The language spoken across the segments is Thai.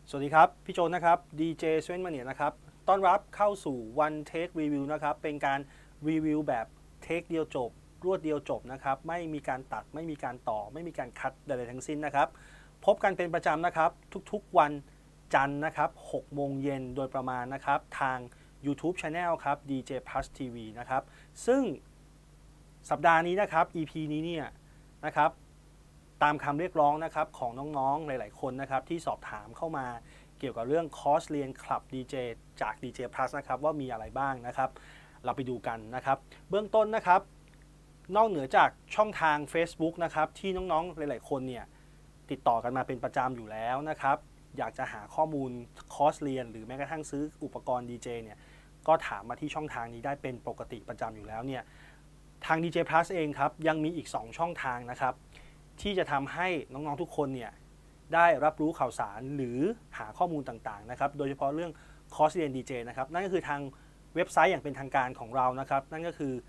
สวัสดีครับพี่โจนนะครับดีเจเซเว่นมาเนียนะครับต้อนรับเข้าสู่ One Take Review นะครับเป็นการรีวิวแบบเทคเดียวจบรวดเดียวจบนะครับไม่มีการตัดไม่มีการต่อไม่มีการคัดใดๆทั้งสิ้นนะครับพบกันเป็นประจำนะครับทุกๆวันจันทร์นะครับ6 โมงเย็นโดยประมาณนะครับทาง YouTube Channel ครับ DJ Plus TV นะครับซึ่งสัปดาห์นี้นะครับ EP นี้เนี่ยนะครับตามคำเรียกร้องนะครับของน้องๆหลายๆคนนะครับที่สอบถามเข้ามาเกี่ยวกับเรื่องคอร์สเรียนคลับ DJ จาก DJ Plus นะครับว่ามีอะไรบ้างนะครับเราไปดูกันนะครับเบื้องต้นนะครับนอกเหนือจากช่องทาง Facebook นะครับที่น้องๆหลายๆคนเนี่ยติดต่อกันมาเป็นประจำอยู่แล้วนะครับอยากจะหาข้อมูลคอร์สเรียนหรือแม้กระทั่งซื้ออุปกรณ์ DJ เนี่ยก็ถามมาที่ช่องทางนี้ได้เป็นปกติประจำอยู่แล้วเนี่ยทาง DJ Plus เองครับยังมีอีก2ช่องทางนะครับที่จะทำให้น้องๆทุกคนเนี่ยได้รับรู้ข่าวสารหรือหาข้อมูลต่างๆนะครับโดยเฉพาะเรื่องคอร์สเรียน DJ นะครับนั่นก็คือทางเว็บไซต์อย่างเป็นทางการของเรานะครับนั่นก็คือ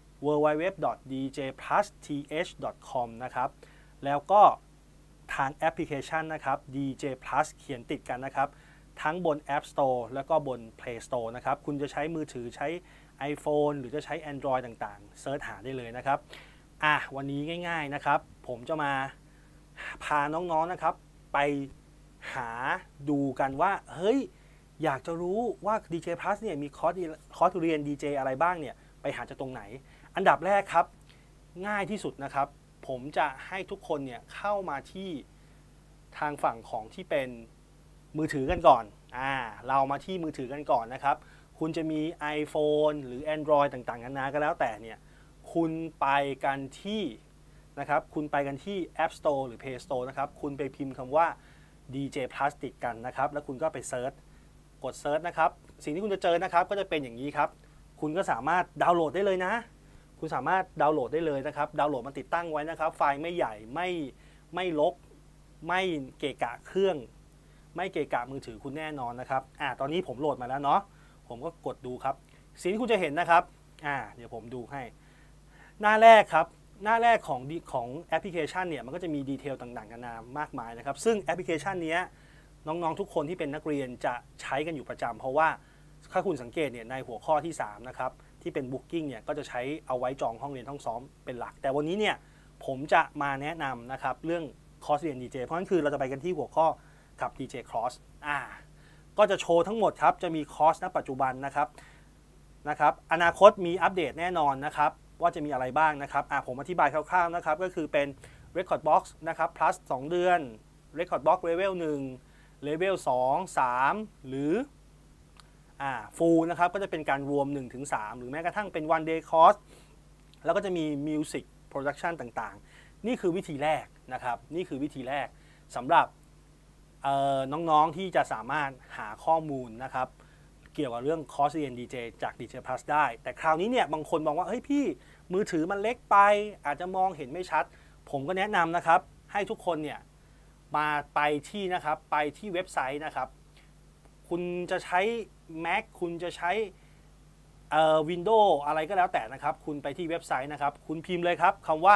www.djplusth.com นะครับแล้วก็ทางแอปพลิเคชันนะครับ DJ Plus เขียนติดกันนะครับทั้งบน App Store แล้วก็บน Play Store นะครับคุณจะใช้มือถือใช้ iPhone หรือจะใช้ Android ต่างๆเซิร์ชหาได้เลยนะครับวันนี้ง่ายๆนะครับผมจะมาพาน้องๆนะครับไปหาดูกันว่าเฮ้ยอยากจะรู้ว่า DJ Plus เนี่ยมีคอร์สเรียน DJ อะไรบ้างเนี่ยไปหาจากตรงไหนอันดับแรกครับง่ายที่สุดนะครับผมจะให้ทุกคนเนี่ยเข้ามาที่ทางฝั่งของที่เป็นมือถือกันก่อนเรามาที่มือถือกันก่อนนะครับคุณจะมี iPhone หรือ Android ต่างๆนานาก็แล้วแต่เนี่ยคุณไปกันที่นะครับคุณไปกันที่ App Store หรือ Play Store นะครับคุณไปพิมพ์คำว่า DJ Plus ติดกันนะครับแล้วคุณก็ไปเซิร์ชกดเซิร์ชนะครับสิ่งที่คุณจะเจอนะครับก็จะเป็นอย่างนี้ครับคุณก็สามารถดาวน์โหลดได้เลยนะคุณสามารถดาวน์โหลดได้เลยนะครับดาวน์โหลดมาติดตั้งไว้นะครับไฟล์ไม่ใหญ่ไม่รกไม่เกะกะเครื่องไม่เกะกะมือถือคุณแน่นอนนะครับตอนนี้ผมโหลดมาแล้วเนาะผมก็กดดูครับสิ่งที่คุณจะเห็นนะครับเดี๋ยวผมดูให้หน้าแรกครับหน้าแรกของแอปพลิเคชันเนี่ยมันก็จะมีดีเทลต่างๆกันานา มากมายนะครับซึ่งแอปพลิเคชันนี้น้องๆทุกคนที่เป็นนักเรียนจะใช้กันอยู่ประจำเพราะว่าถ้าคุณสังเกตเนี่ยในหัวข้อที่3นะครับที่เป็น Booking เนี่ยก็จะใช้เอาไว้จองห้องเรียนห้องซ้อมเป็นหลักแต่วันนี้เนี่ยผมจะมาแนะนำนะครับเรื่องคอร์สเรียน DJ เพราะฉะนั้นคือเราจะไปกันที่หัวข้อกับ DJ Cross ก็จะโชว์ทั้งหมดครับจะมีคอร์สณปัจจุบันนะครับอนาคตมีอัปเดตแน่นอนนะครับว่าจะมีอะไรบ้างนะครับผมอธิบายคร่าวๆนะครับก็คือเป็น Record Box นะครับ plus 2 เดือน Record Box Level 1 Level 2 3 หรือFull นะครับก็จะเป็นการรวม 1-3 หรือแม้กระทั่งเป็น One Day Course แล้วก็จะมี Music Production ต่างๆนี่คือวิธีแรกนะครับนี่คือวิธีแรกสำหรับน้องๆที่จะสามารถหาข้อมูลนะครับเกี่ยวกับเรื่องคอร์สเรียน DJ จาก DJ Plus ได้แต่คราวนี้เนี่ยบางคนมองว่าเฮ้ยพี่มือถือมันเล็กไปอาจจะมองเห็นไม่ชัดผมก็แนะนำนะครับให้ทุกคนเนี่ยไปที่เว็บไซต์นะครับคุณจะใช้ Mac คุณจะใช้Windows อะไรก็แล้วแต่นะครับคุณไปที่เว็บไซต์นะครับคุณพิมพ์เลยครับคำว่า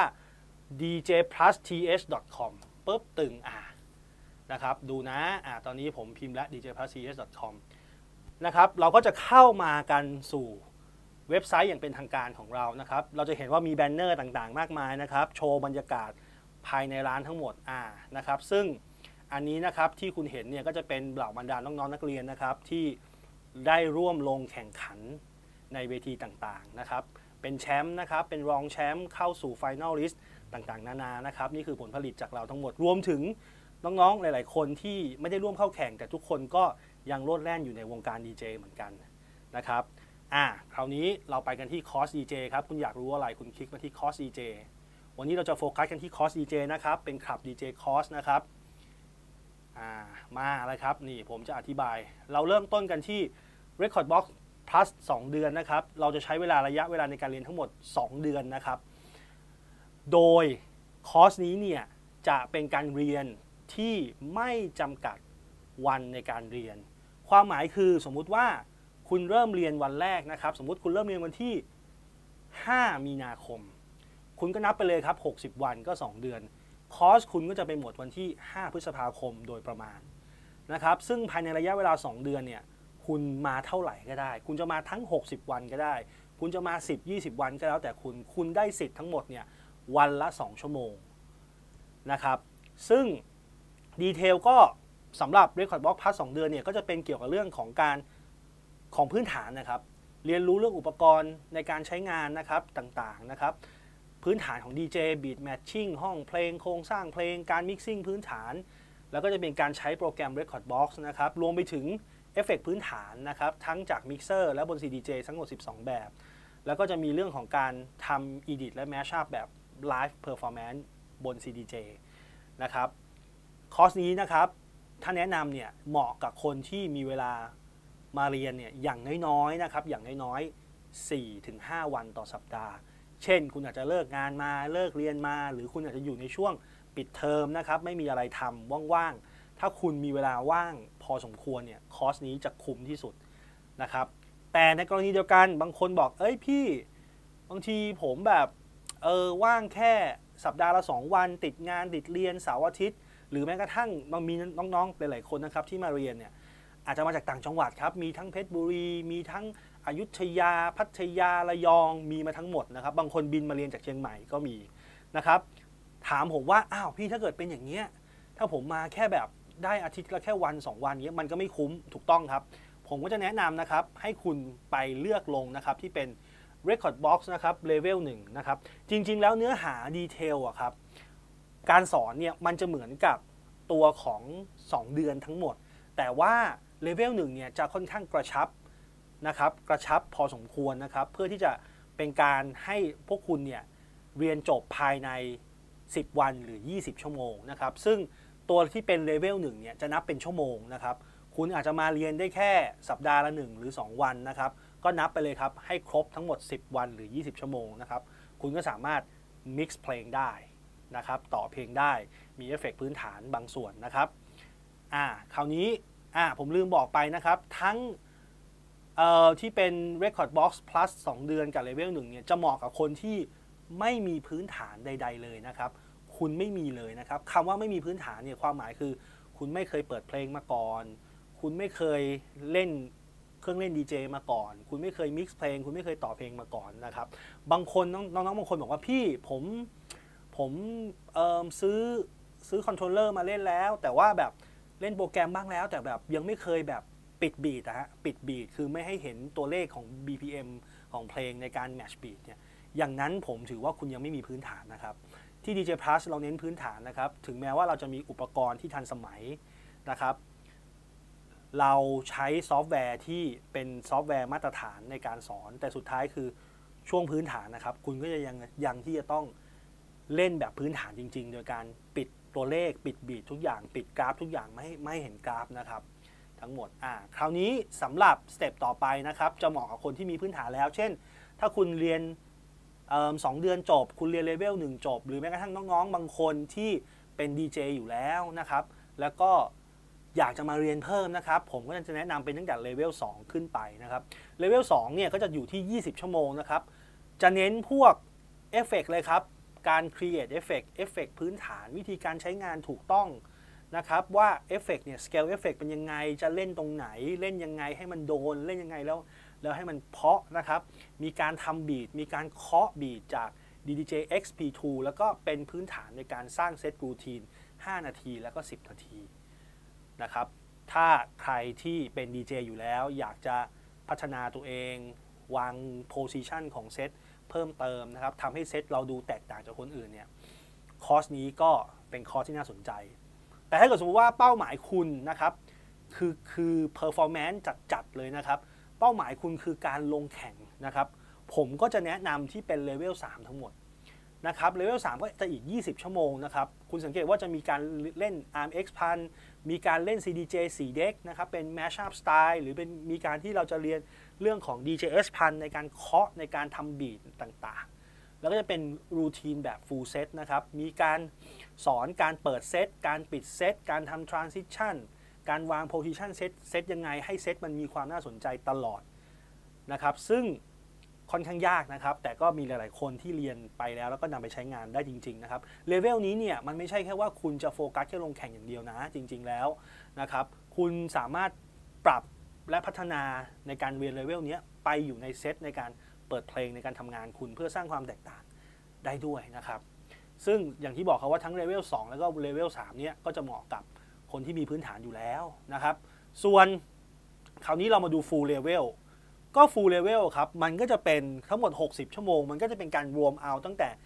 djplusth.com ปุ๊บตึงนะครับดูนะตอนนี้ผมพิมพ์แล้ว djplusth.com นะครับเราก็จะเข้ามากันสู่เว็บไซต์อย่างเป็นทางการของเรานะครับเราจะเห็นว่ามีแบนเนอร์ต่างๆมากมายนะครับโชว์บรรยากาศภายในร้านทั้งหมดนะครับซึ่งอันนี้นะครับที่คุณเห็นเนี่ยก็จะเป็นเหล่าบรรดาน้องๆนักเรียนนะครับที่ได้ร่วมลงแข่งขันในเวทีต่างๆนะครับเป็นแชมป์นะครับเป็นรองแชมป์เข้าสู่ไฟนอลลิสต์ต่างๆนานานะครับนี่คือผลผลิตจากเราทั้งหมดรวมถึงน้องๆหลายๆคนที่ไม่ได้ร่วมเข้าแข่งแต่ทุกคนก็ยังโลดแล่นอยู่ในวงการ DJ เหมือนกันนะครับคราวนี้เราไปกันที่คอร์ส DJ ครับคุณอยากรู้อะไรคุณคลิกมาที่คอร์ส DJ วันนี้เราจะโฟกัสกันที่คอร์ส DJ นะครับเป็นคลับ DJ คอร์สนะครับมาอะไรครับนี่ผมจะอธิบายเราเริ่มต้นกันที่ Record Box Plus 2 เดือนนะครับเราจะใช้ระยะเวลาในการเรียนทั้งหมด2 เดือนนะครับโดยคอร์สนี้เนี่ยจะเป็นการเรียนที่ไม่จำกัดวันในการเรียนความหมายคือสมมุติว่าคุณเริ่มเรียนวันแรกนะครับสมมุติคุณเริ่มเรียนวันที่5 มีนาคมคุณก็นับไปเลยครับ60 วันก็2 เดือนคอร์สคุณก็จะไปหมดวันที่5 พฤษภาคมโดยประมาณนะครับซึ่งภายในระยะเวลา2เดือนเนี่ยคุณมาเท่าไหร่ก็ได้คุณจะมาทั้ง60วันก็ได้คุณจะมา10-20วันก็แล้วแต่คุณได้สิทธิ์ทั้งหมดเนี่ยวันละ2ชั่วโมงนะครับซึ่งดีเทลก็สำหรับ Recordbox Plus 2เดือนเนี่ยก็จะเป็นเกี่ยวกับเรื่องของพื้นฐานนะครับเรียนรู้เรื่องอุปกรณ์ในการใช้งานนะครับต่างๆนะครับพื้นฐานของ DJ Beat Matching ห้องเพลงโครงสร้างเพลงการ Mixing พื้นฐานแล้วก็จะเป็นการใช้โปรแกรม Recordbox นะครับรวมไปถึงเอฟเฟกต์พื้นฐานนะครับทั้งจาก Mixer และบน CDJ ทั้งหมด12แบบแล้วก็จะมีเรื่องของการทำ Edit และ Mashup แบบ Live Performance บน CDJ นะครับคอร์สนี้นะครับถ้าแนะนำเนี่ยเหมาะกับคนที่มีเวลามาเรียนเนี่ยอย่างน้อยๆนะครับอย่างน้อยๆ 4-5 วันต่อสัปดาห์เช่นคุณอาจจะเลิกงานมาเลิกเรียนมาหรือคุณอาจจะอยู่ในช่วงปิดเทอมนะครับไม่มีอะไรทำว่างๆถ้าคุณมีเวลาว่างพอสมควรเนี่ยคอร์สนี้จะคุ้มที่สุดนะครับแต่ในกรณีเดียวกันบางคนบอกเอ้ยพี่บางทีผมแบบว่างแค่สัปดาห์ละ2วันติดงานติดเรียนเสาร์อาทิตย์หรือแม้กระทั่งมีน้องๆหลายๆคนนะครับที่มาเรียนเนี่ยอาจจะมาจากต่างจังหวัดครับมีทั้งเพชรบุรีมีทั้งอยุธยาพัทยาระยองมีมาทั้งหมดนะครับบางคนบินมาเรียนจากเชียงใหม่ก็มีนะครับถามผมว่าอ้าวพี่ถ้าเกิดเป็นอย่างเงี้ยถ้าผมมาแค่แบบได้อาทิตย์ละแค่วัน2วันเงี้ยมันก็ไม่คุ้มถูกต้องครับผมก็จะแนะนำนะครับให้คุณไปเลือกลงนะครับที่เป็น Recordbox นะครับเลเวล1นะครับจริงๆแล้วเนื้อหาดีเทลอะครับการสอนเนี่ยมันจะเหมือนกับตัวของ2เดือนทั้งหมดแต่ว่าเลเวล1เนี่ยจะค่อนข้างกระชับนะครับกระชับพอสมควรนะครับเพื่อที่จะเป็นการให้พวกคุณเนี่ยเรียนจบภายใน10วันหรือ20ชั่วโมงนะครับซึ่งตัวที่เป็นเลเวล1เนี่ยจะนับเป็นชั่วโมงนะครับคุณอาจจะมาเรียนได้แค่สัปดาห์ละ1หรือ2วันนะครับก็นับไปเลยครับให้ครบทั้งหมด10วันหรือ20ชั่วโมงนะครับคุณก็สามารถ mix เพลงได้นะครับต่อเพลงได้มีเอฟเฟกต์พื้นฐานบางส่วนนะครับคราวนี้ผมลืมบอกไปนะครับทั้งที่เป็น Recordbox Plus 2 เดือนกับ Level 1เนี่ยจะเหมาะกับคนที่ไม่มีพื้นฐานใดๆเลยนะครับคุณไม่มีเลยนะครับคำว่าไม่มีพื้นฐานเนี่ยความหมายคือคุณไม่เคยเปิดเพลงมาก่อนคุณไม่เคยเล่นเครื่องเล่น DJ มาก่อนคุณไม่เคยมิกซ์เพลงคุณไม่เคยต่อเพลงมาก่อนนะครับบางคนน้องๆบางคนบอกว่าพี่ผมซื้อคอนโทรลเลอร์มาเล่นแล้วแต่ว่าแบบเล่นโปรแกรมบ้างแล้วแต่แบบยังไม่เคยแบบปิดบีทปิดบีทคือไม่ให้เห็นตัวเลขของ BPM ของเพลงในการแมทช์บีทเนี่ยอย่างนั้นผมถือว่าคุณยังไม่มีพื้นฐานนะครับที่ DJ Plus เราเน้นพื้นฐานนะครับถึงแม้ว่าเราจะมีอุปกรณ์ที่ทันสมัยนะครับเราใช้ซอฟต์แวร์ที่เป็นซอฟต์แวร์มาตรฐานในการสอนแต่สุดท้ายคือช่วงพื้นฐานนะครับคุณก็จะยังที่จะต้องเล่นแบบพื้นฐานจริงๆโดยการปิดตัวเลขปิดบีททุกอย่างปิดกราฟทุกอย่างไม่เห็นกราฟนะครับทั้งหมดคราวนี้สำหรับสเต็ปต่อไปนะครับจะเหมาะกับคนที่มีพื้นฐานแล้วเช่นถ้าคุณเรียน2 เดือนจบคุณเรียนเลเวล1จบหรือแม้กระทั่งน้องๆบางคนที่เป็น DJ อยู่แล้วนะครับแล้วก็อยากจะมาเรียนเพิ่มนะครับผมก็จะแนะนำเป็นตั้งแต่เลเวล2ขึ้นไปนะครับเลเวล2เนี่ยก็จะอยู่ที่20ชั่วโมงนะครับจะเน้นพวกเอฟเฟกต์เลยครับการ create เอฟเฟกต์พื้นฐานวิธีการใช้งานถูกต้องนะครับว่าเอฟเฟกต์เนี่ย scale เอฟเฟกต์เป็นยังไงจะเล่นตรงไหนเล่นยังไงให้มันโดนเล่นยังไงแล้วให้มันเพาะนะครับมีการทำบีทมีการเคาะบีทจาก DDJ XP2 แล้วก็เป็นพื้นฐานในการสร้างเซตรูทีน5นาทีแล้วก็10นาทีนะครับถ้าใครที่เป็น DJ อยู่แล้วอยากจะพัฒนาตัวเองวางโพซิชันของเซตเพิ่มเติมนะครับทำให้เซตเราดูแตกต่างจากคนอื่นเนี่ยคอร์สนี้ก็เป็นคอร์สที่น่าสนใจแต่ถ้าเกิดสมมติว่าเป้าหมายคุณนะครับคือ performance จัดเลยนะครับเป้าหมายคุณคือการลงแข่งนะครับผมก็จะแนะนำที่เป็นเลเวล3ทั้งหมดนะครับเลเวล3ก็จะอีก20ชั่วโมงนะครับคุณสังเกตว่าจะมีการเล่น ARMX 1000มีการเล่น CDJ 4 Deck นะครับเป็น Mashup Style หรือเป็นมีการที่เราจะเรียนเรื่องของ DJS 1000ในการเคาะในการทำบีทต่างๆแล้วก็จะเป็นรูทีนแบบ full set นะครับมีการสอนการเปิดเซตการปิดเซตการทำ transition การวาง position set ยังไงให้เซตมันมีความน่าสนใจตลอดนะครับซึ่งค่อนข้างยากนะครับแต่ก็มีหลายๆคนที่เรียนไปแล้วก็นำไปใช้งานได้จริงๆนะครับเลเวลนี้เนี่ยมันไม่ใช่แค่ว่าคุณจะโฟกัสแค่ลงแข่งอย่างเดียวนะจริงๆแล้วนะครับคุณสามารถปรับและพัฒนาในการเรียนเลเวลนี้ไปอยู่ในเซตในการเปิดเพลงในการทำงานคุณเพื่อสร้างความแตกต่างได้ด้วยนะครับซึ่งอย่างที่บอกครับว่าทั้งเลเวล2แล้วก็เลเวล3เนี่ยก็จะเหมาะกับคนที่มีพื้นฐานอยู่แล้วนะครับส่วนคราวนี้เรามาดู full level ก็ full level ครับมันก็จะเป็นทั้งหมด60ชั่วโมงมันก็จะเป็นการรวมเอาตั้งแต่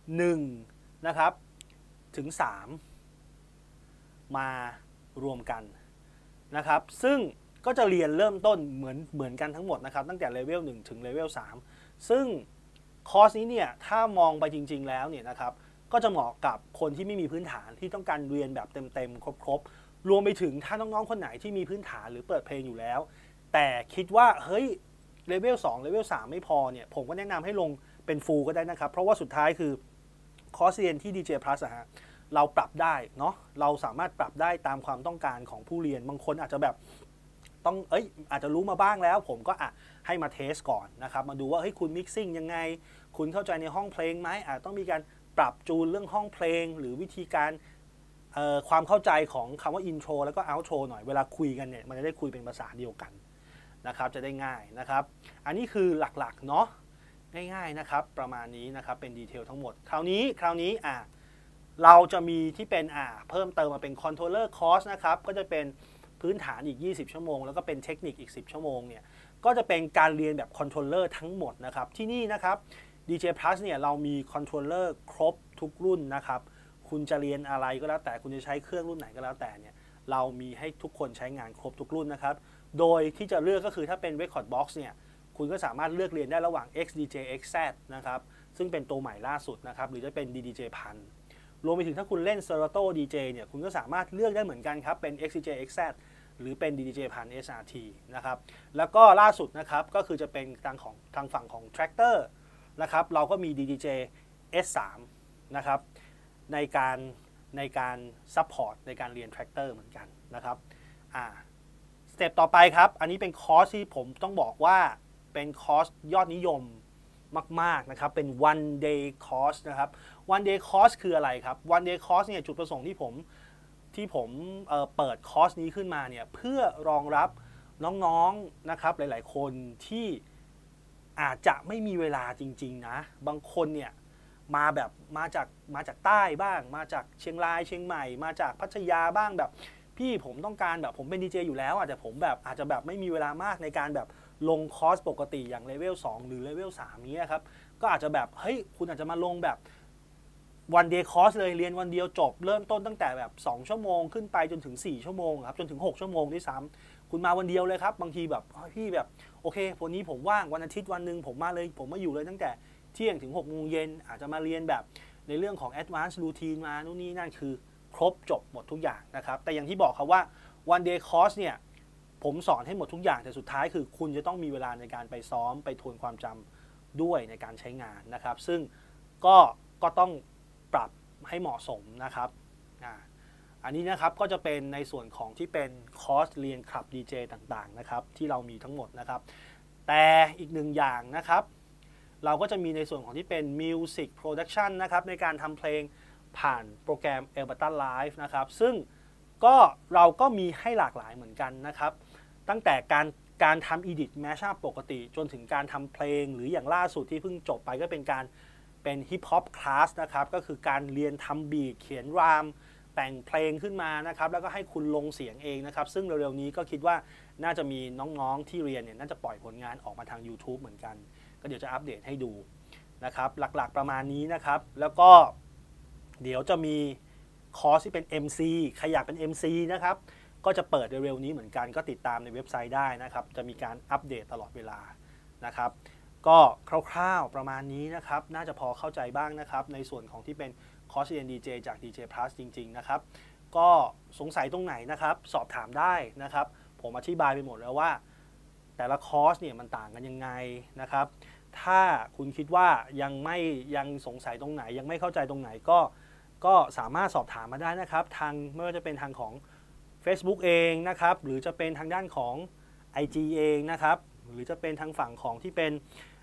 1นะครับถึง3มารวมกันนะครับซึ่งก็จะเรียนเริ่มต้นเหมือนกันทั้งหมดนะครับตั้งแต่เลเวล1ถึงเลเวล3ซึ่งคอร์สนี้เนี่ยถ้ามองไปจริงๆแล้วเนี่ยนะครับก็จะเหมาะกับคนที่ไม่มีพื้นฐานที่ต้องการเรียนแบบเต็มๆครบๆรวมไปถึงถ้าน้องๆคนไหนที่มีพื้นฐานหรือเปิดเพลงอยู่แล้วแต่คิดว่าเฮ้ยเลเวล2เลเวล3ไม่พอเนี่ยผมก็แนะนำให้ลงเป็นฟูลก็ได้นะครับเพราะว่าสุดท้ายคือคอร์สเรียนที่ DJ Plus อะฮะเราปรับได้เนาะเราสามารถปรับได้ตามความต้องการของผู้เรียนบางคนอาจจะแบบต้องอาจจะรู้มาบ้างแล้วผมก็ให้มาเทสก่อนนะครับมาดูว่าเฮ้ยคุณมิกซิ่งยังไงคุณเข้าใจในห้องเพลงไหมอาจต้องมีการปรับจูนเรื่องห้องเพลงหรือวิธีการความเข้าใจของคำว่าอินโทรแล้วก็เอาท์โทรหน่อยเวลาคุยกันเนี่ยมันจะได้คุยเป็นภาษาเดียวกันนะครับจะได้ง่ายนะครับอันนี้คือหลักๆเนาะง่ายๆนะครับประมาณนี้นะครับเป็นดีเทลทั้งหมดคราวนี้เราจะมีที่เป็นเพิ่มเติมมาเป็นคอนโทรลเลอร์คอร์สนะครับก็จะเป็นพื้นฐานอีก20ชั่วโมงแล้วก็เป็นเทคนิคอีก10ชั่วโมงเนี่ยก็จะเป็นการเรียนแบบคอนโทรลเลอร์ทั้งหมดนะครับที่นี่นะครับ DJ Plus เนี่ยเรามีคอนโทรลเลอร์ครบทุกรุ่นนะครับคุณจะเรียนอะไรก็แล้วแต่คุณจะใช้เครื่องรุ่นไหนก็แล้วแต่เนี่ยเรามีให้ทุกคนใช้งานครบทุกรุ่นนะครับโดยที่จะเลือกก็คือถ้าเป็น Record Box เนี่ยคุณก็สามารถเลือกเรียนได้ระหว่าง XDJ XZ นะครับซึ่งเป็นตัวใหม่ล่าสุดนะครับหรือจะเป็น DDJ 1000รวมไปถึงถ้าคุณเล่น Serato DJ เนี่ยคุณก็สามารถเลือกได้เหมือนกันครับเป็น XDJ XZ หรือเป็น DDJ 1000 SRT นะครับแล้วก็ล่าสุดนะครับก็คือจะเป็นทางฝั่งของ Tractor นะครับเราก็มี DDJ S3 นะครับในการซัพพอร์ตในการเรียน Tractor เหมือนกันนะครับสเต็ปต่อไปครับอันนี้เป็นคอร์สที่ผมต้องบอกว่าเป็นคอร์สยอดนิยมมากๆนะครับเป็น one day course นะครับ one day course คืออะไรครับ one day course เนี่ยจุดประสงค์ที่ผมเปิดคอร์สนี้ขึ้นมาเนี่ยเพื่อรองรับน้องๆนะครับหลายๆคนที่อาจจะไม่มีเวลาจริงๆนะบางคนเนี่ยมาจากใต้บ้างมาจากเชียงรายเชียงใหม่มาจากพัทยาบ้างแบบพี่ผมต้องการแบบผมเป็นดีเจอยู่แล้วแต่ผมแบบอาจจะแบบไม่มีเวลามากในการแบบลงคอร์สปกติอย่างเลเวล2หรือเลเวล3นี้ครับก็อาจจะแบบเฮ้ยคุณอาจจะมาลงแบบวันเดย์คอร์สเลยเรียนวันเดียวจบเริ่มต้นตั้งแต่แบบ2ชั่วโมงขึ้นไปจนถึง4ชั่วโมงครับจนถึง6ชั่วโมงด้วยซ้ำคุณมาวันเดียวเลยครับบางทีแบบพี่แบบโอเควันนี้ผมว่างวันอาทิตย์วันหนึ่งผมมาเลยผมมาอยู่เลยตั้งแต่เที่ยงถึง6 โมงเย็นอาจจะมาเรียนแบบในเรื่องของ Advanced Routine มานู่นนี่นั่นคือครบจบหมดทุกอย่างนะครับแต่อย่างที่บอกครับว่า One Day Course เนี่ยผมสอนให้หมดทุกอย่างแต่สุดท้ายคือคุณจะต้องมีเวลาในการไปซ้อมไปทวนความจำด้วยในการใช้งานนะครับซึ่งก็ต้องปรับให้เหมาะสมนะครับอันนี้นะครับก็จะเป็นในส่วนของที่เป็นคอร์สเรียนคลับ DJ ต่างๆนะครับที่เรามีทั้งหมดนะครับแต่อีกหนึ่งอย่างนะครับเราก็จะมีในส่วนของที่เป็น Music Production นะครับในการทำเพลงผ่านโปรแกรม Ableton Live นะครับซึ่งเราก็มีให้หลากหลายเหมือนกันนะครับตั้งแต่การทำ Edit Mashup ปกติจนถึงการทำเพลงหรืออย่างล่าสุดที่เพิ่งจบไปก็เป็นฮิปฮอปคลาสนะครับก็คือการเรียนทำบีทเขียนรามแต่งเพลงขึ้นมานะครับแล้วก็ให้คุณลงเสียงเองนะครับซึ่งเร็วๆนี้ก็คิดว่าน่าจะมีน้องๆที่เรียนเนี่ยน่าจะปล่อยผลงานออกมาทาง YouTube เหมือนกันก็เดี๋ยวจะอัปเดตให้ดูนะครับหลักๆประมาณนี้นะครับแล้วก็เดี๋ยวจะมีคอร์สที่เป็น MC ใครอยากเป็น MC นะครับก็จะเปิดเร็วๆนี้เหมือนกันก็ติดตามในเว็บไซต์ได้นะครับจะมีการอัปเดตตลอดเวลานะครับก็คร่าวๆประมาณนี้นะครับน่าจะพอเข้าใจบ้างนะครับในส่วนของที่เป็นคอร์สเรียน DJ จาก DJ Plus จริงๆนะครับก็สงสัยตรงไหนนะครับสอบถามได้นะครับผมอธิบายไปหมดแล้วว่าแต่ละคอร์สเนี่ยมันต่างกันยังไงนะครับถ้าคุณคิดว่ายังสงสัยตรงไหนยังไม่เข้าใจตรงไหนก็สามารถสอบถามมาได้นะครับทางไม่ว่าจะเป็นทางของ Facebook เองนะครับหรือจะเป็นทางด้านของ IG เองนะครับหรือจะเป็นทางฝั่งของที่เป็น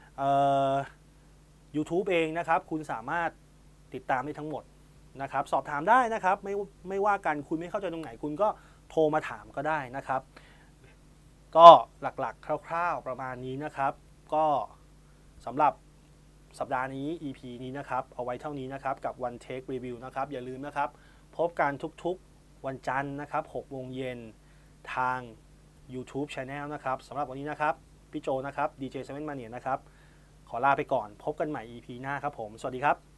YouTube เองนะครับคุณสามารถติดตามได้ทั้งหมดนะครับสอบถามได้นะครับไม่ว่ากันคุณไม่เข้าใจตรงไหนคุณก็โทรมาถามก็ได้นะครับก็หลักๆคร่าวๆประมาณนี้นะครับก็สำหรับสัปดาห์นี้ EP นี้นะครับเอาไว้เท่านี้นะครับกับ One Take Review นะครับอย่าลืมนะครับพบกันทุกๆวันจันทร์นะครับ6 โมงเย็นทาง YouTube Channel นะครับสำหรับวันนี้นะครับพี่โจนะครับ DJ 7 Mania นะครับขอลาไปก่อนพบกันใหม่ EP หน้าครับผมสวัสดีครับ